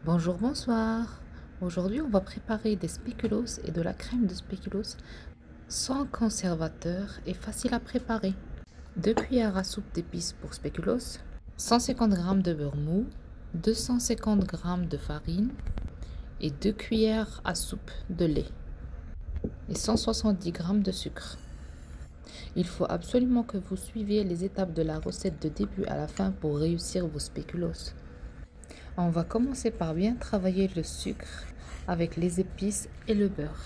Bonjour, bonsoir. Aujourd'hui, on va préparer des spéculoos et de la crème de spéculoos sans conservateur et facile à préparer. 2 cuillères à soupe d'épices pour spéculoos, 150 g de beurre mou, 250 g de farine et 2 cuillères à soupe de lait et 170 g de sucre. Il faut absolument que vous suiviez les étapes de la recette de début à la fin pour réussir vos spéculoos. On va commencer par bien travailler le sucre avec les épices et le beurre.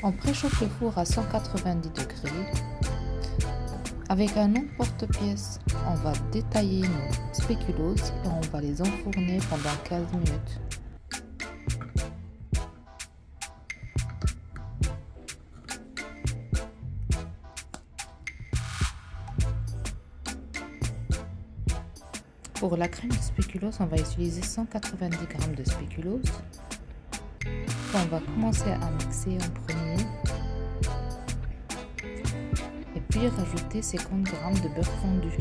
On préchauffe le four à 190 degrés. Avec un emporte-pièce, on va détailler nos spéculoos et on va les enfourner pendant 15 minutes. Pour la crème de spéculoos, on va utiliser 190 g de spéculoos. On va commencer à mixer en premier. Et puis rajouter 50 g de beurre fondu.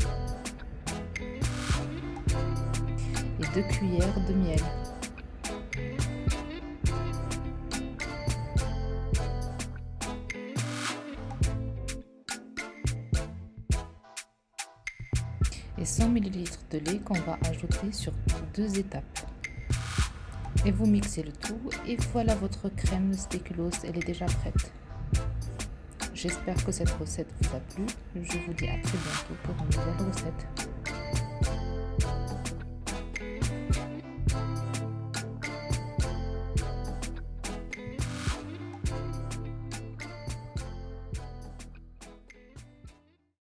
Et 2 cuillères de miel. Et 100 ml de lait qu'on va ajouter sur 2 étapes. Et vous mixez le tout et voilà votre crème spéculoos, elle est déjà prête. J'espère que cette recette vous a plu. Je vous dis à très bientôt pour une nouvelle recette.